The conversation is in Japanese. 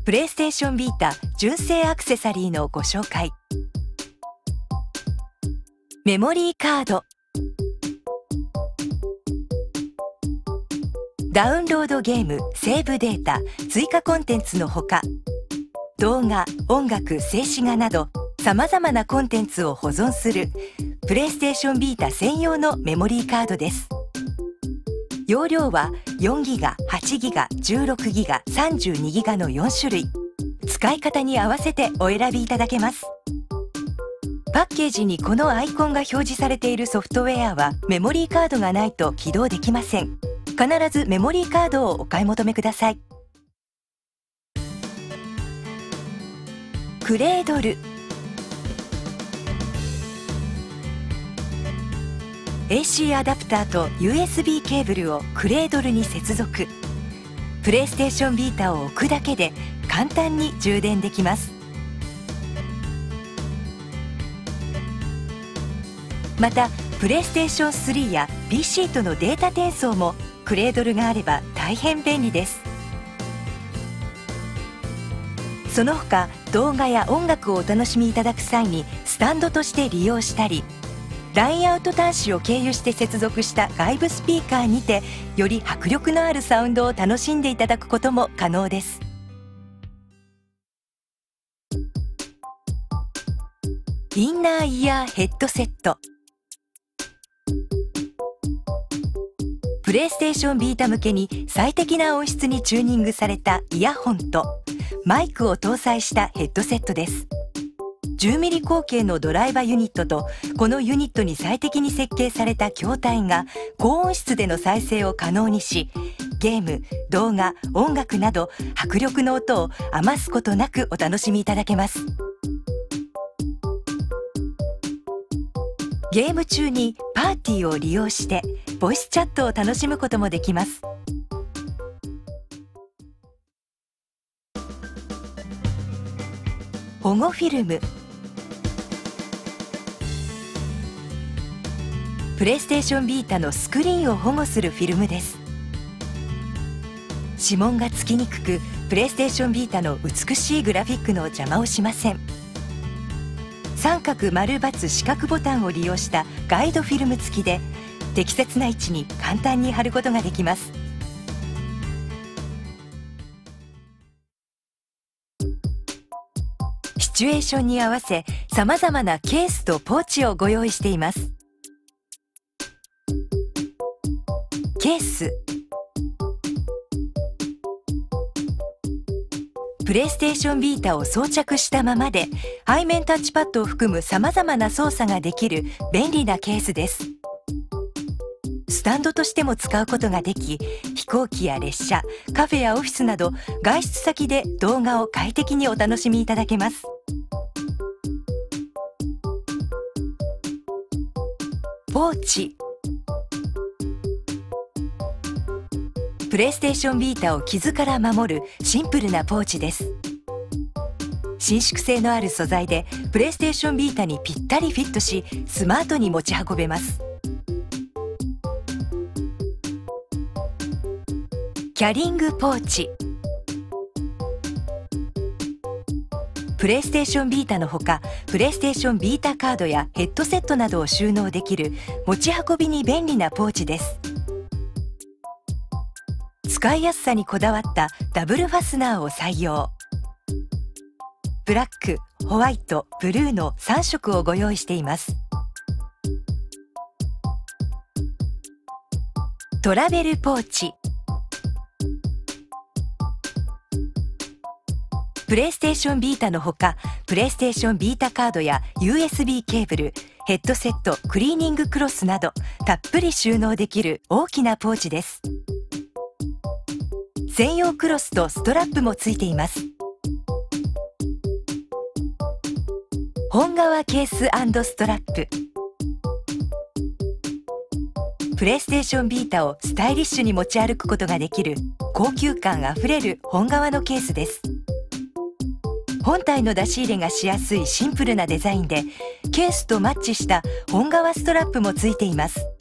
プレイステーションビータ純正アクセサリーのご紹介。メモリーカード、ダウンロードゲーム、セーブデータ、追加コンテンツのほか、動画、音楽、静止画などさまざまなコンテンツを保存するプレイステーションビータ専用のメモリーカードです。容量は4ギガ、8ギガ、16ギガ、32ギガの4種類。使い方に合わせてお選びいただけます。パッケージにこのアイコンが表示されているソフトウェアはメモリーカードがないと起動できません。必ずメモリーカードをお買い求めください。クレードル、AC アダプターと USB ケーブルをクレードルに接続。プレイステーションビータを置くだけで簡単に充電できます。またプレイステーション3や PC とのデータ転送もクレードルがあれば大変便利です。その他動画や音楽をお楽しみいただく際にスタンドとして利用したり、ラインアウト端子を経由して接続した外部スピーカーにてより迫力のあるサウンドを楽しんでいただくことも可能です。インナーイヤーヘッドセット、プレイステーションビータ向けに最適な音質にチューニングされたイヤホンとマイクを搭載したヘッドセットです。10ミリ口径のドライバユニットとこのユニットに最適に設計された筐体が高音質での再生を可能にし、ゲーム、動画、音楽など迫力の音を余すことなくお楽しみいただけます。ゲーム中にパーティーを利用してボイスチャットを楽しむこともできます。保護フィルム、プレイステーションビータのスクリーンを保護するフィルムです。指紋がつきにくく、プレイステーションビータの美しいグラフィックの邪魔をしません。三角丸×四角ボタンを利用したガイドフィルム付きで適切な位置に簡単に貼ることができます。シチュエーションに合わせさまざまなケースとポーチをご用意しています。ケース、プレイステーションビータを装着したままで背面タッチパッドを含むさまざまな操作ができる便利なケースです。スタンドとしても使うことができ、飛行機や列車、カフェやオフィスなど外出先で動画を快適にお楽しみいただけます。ポーチ、プレイステーションビータを傷から守るシンプルなポーチです。伸縮性のある素材でプレイステーションビータにぴったりフィットし、スマートに持ち運べます。キャリングポーチ、プレイステーションビータのほかプレイステーションビータカードやヘッドセットなどを収納できる持ち運びに便利なポーチです。使いやすさにこだわったダブルファスナーを採用。ブラック、ホワイト、ブルーの3色をご用意しています。トラベルポーチ、プレイステーションビータのほかプレイステーションビータカードや USB ケーブル、ヘッドセット、クリーニングクロスなどたっぷり収納できる大きなポーチです。専用クロスとストラップもついています。本革ケース&ストラップ、プレイステーションビータをスタイリッシュに持ち歩くことができる高級感あふれる本革のケースです。本体の出し入れがしやすいシンプルなデザインでケースとマッチした本革ストラップもついています。